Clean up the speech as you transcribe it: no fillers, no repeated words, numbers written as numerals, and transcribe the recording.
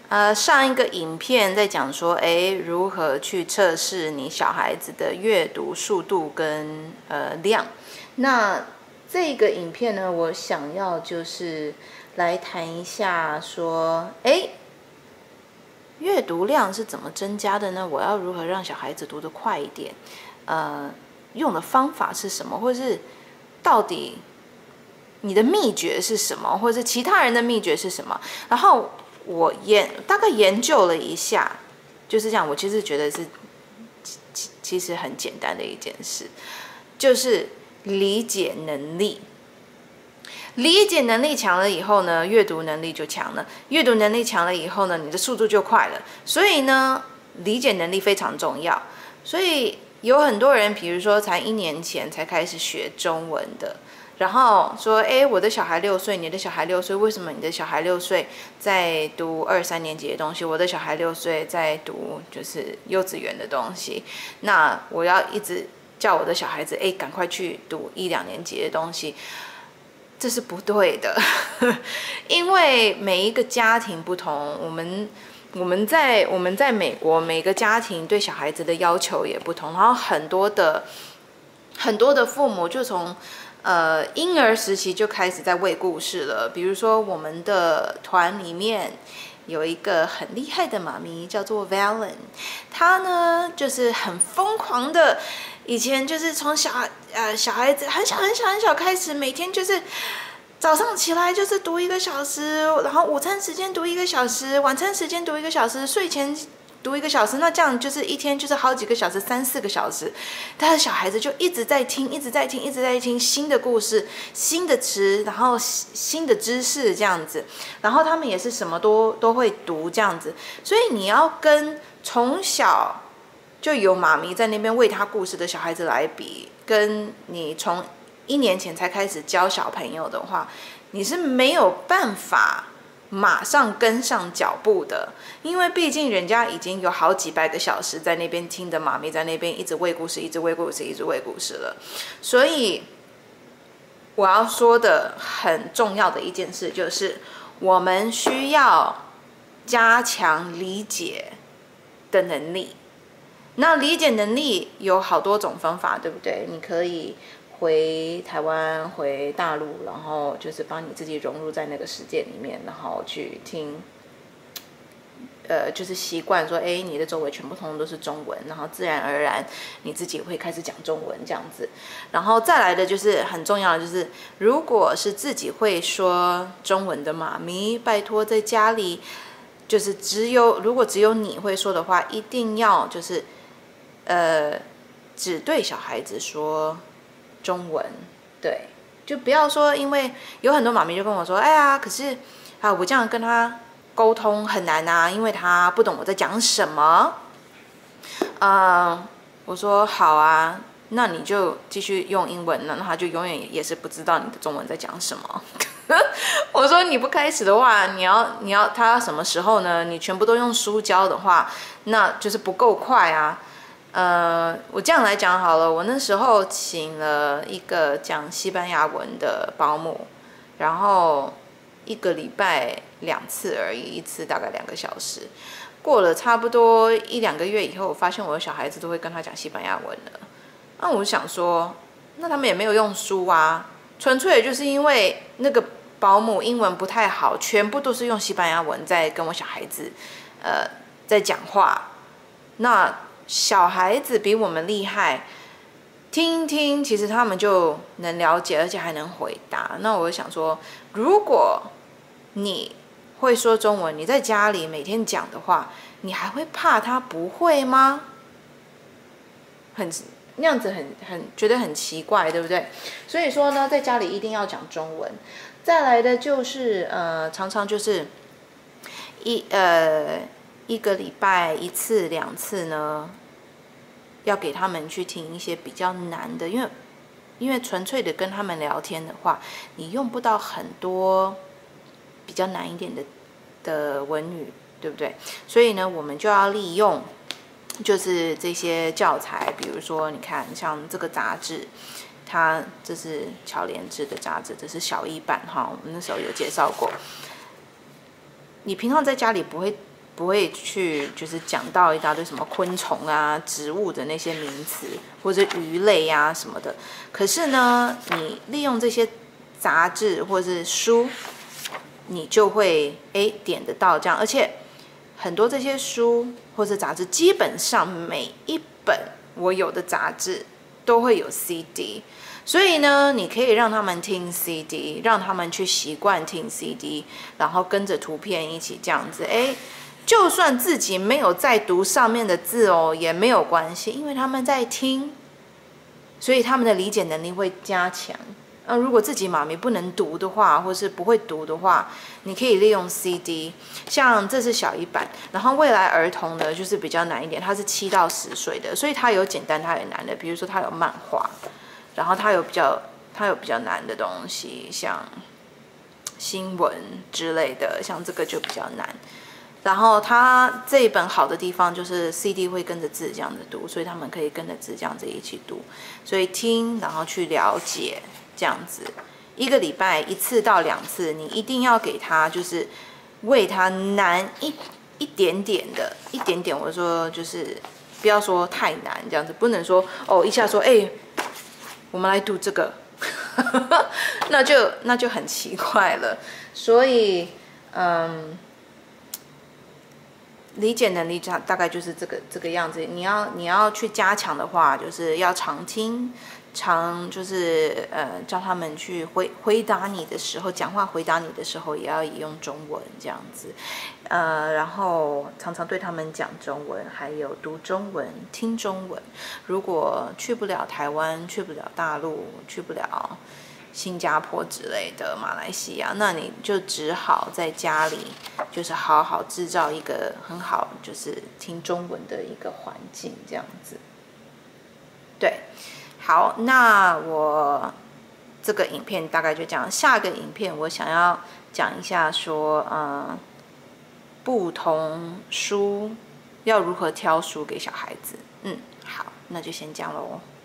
上一个影片在讲说，如何去测试你小孩子的阅读速度跟量。那这个影片呢，我想要就是来谈一下说，阅读量是怎么增加的呢？我要如何让小孩子读得快一点？用的方法是什么？或是到底你的秘诀是什么？或者是其他人的秘诀是什么？然后我大概研究了一下，就是这样。我其实觉得是其实很简单的一件事，就是理解能力。理解能力强了以后呢，阅读能力就强了。阅读能力强了以后呢，你的速度就快了。所以呢，理解能力非常重要。所以有很多人，比如说才1年前才开始学中文的，然后说，我的小孩6岁，你的小孩6岁，为什么你的小孩6岁在读2、3年级的东西，我的小孩6岁在读就是幼稚园的东西？那我要一直叫我的小孩子，赶快去读1、2年级的东西，这是不对的，因为每一个家庭不同，我们在美国，每个家庭对小孩子的要求也不同，然后很多的父母就从婴儿时期就开始在喂故事了。比如说我们的团里面有一个很厉害的妈咪叫做 Valen， 她呢就是很疯狂的，以前就是从小孩子很小开始，每天就是早上起来就是读1个小时，然后午餐时间读1个小时，晚餐时间读1个小时，睡前读1个小时，那这样就是一天就是好几个小时，3、4个小时，他的小孩子就一直在听新的故事、新的词，然后新的知识这样子，然后他们也是什么都会读这样子，所以你要跟从小就有妈咪在那边喂他故事的小孩子来比，跟你从1年前才开始教小朋友的话，你是没有办法马上跟上脚步的，因为毕竟人家已经有好几百个小时在那边听的妈咪在那边一直喂故事了。所以我要说的很重要的一件事就是，我们需要加强理解的能力。那理解能力有好多种方法，对不对？你可以回台湾、回大陆，然后就是帮你自己融入在那个世界里面，然后去听，就是习惯说，你的周围全部通通都是中文，然后自然而然你自己会开始讲中文这样子。然后再来的就是很重要的，就是如果是自己会说中文的妈咪，拜托在家里，就是如果只有你会说的话，一定要就是只对小孩子说中文，对，就不要说，因为有很多妈咪就跟我说，可是我这样跟他沟通很难啊，因为他不懂我在讲什么。我说好啊，那你就继续用英文，那他就永远也是不知道你的中文在讲什么。我说你不开始的话，你要他什么时候呢？你全部都用书教的话，那就是不够快啊。我这样来讲好了，我那时候请了一个讲西班牙文的保姆，然后1个礼拜2次而已，1次大概2个小时。过了差不多1、2个月以后，我发现我的小孩子都会跟他讲西班牙文了。那我想说，那他们也没有用书啊，纯粹就是因为那个保姆英文不太好，全部都是用西班牙文在跟我小孩子在讲话。那小孩子比我们厉害，听一听，其实他们就能了解，而且还能回答。那我就想说，如果你会说中文，你在家里每天讲的话，你还会怕他不会吗？那样子觉得很奇怪，对不对？所以说呢，在家里一定要讲中文。再来的就是常常就是1个礼拜1次2次呢，要给他们去听一些比较难的，因为纯粹的跟他们聊天的话，你用不到很多比较难一点的文语，对不对？所以呢，我们就要利用就是这些教材，比如说你看像这个杂志，这是巧莲智的杂志，这是小一版哈，我们那时候有介绍过。你平常在家里不会不会去就是讲到一大堆什么昆虫啊、植物的那些名词，或者鱼类啊什么的。可是呢，你利用这些杂志或是书，你就会点得到这样，而且很多这些书或者杂志，基本上每一本我有的杂志都会有 CD。所以呢，你可以让他们听 CD， 让他们去习惯听 CD， 然后跟着图片一起这样子，就算自己没有在读上面的字哦，也没有关系，因为他们在听，所以他们的理解能力会加强。如果自己妈咪不能读的话，或是不会读的话，你可以利用 CD， 像这是小一版，然后未来儿童的就是比较难一点，它是7到10岁的，所以它有简单，它有难的，比如说它有漫画。然后它有比较难的东西，像新闻之类的，像这个就比较难。然后它这一本好的地方就是 CD 会跟着字这样子读，所以他们可以跟着字这样子一起读，所以听然后去了解这样子。1个礼拜1次到2次，你一定要给他就是为他难一点点的，一点点。我说就是不要说太难这样子，不能说一下说我们来读这个，那就很奇怪了。所以，理解能力大概就是这个样子。你要去加强的话，就是要常听，就是叫他们去回答你的时候，讲话回答你的时候，也要用中文这样子。然后常常对他们讲中文，还有读中文、听中文。如果去不了台湾，去不了大陆，去不了新加坡之类的马来西亚，那你就只好在家里，就是好好制造一个很好就是听中文的一个环境，这样子。对，好，那我这个影片大概就这样。下个影片我想要讲一下说，不同书要如何挑书给小孩子。好，那就先这样咯。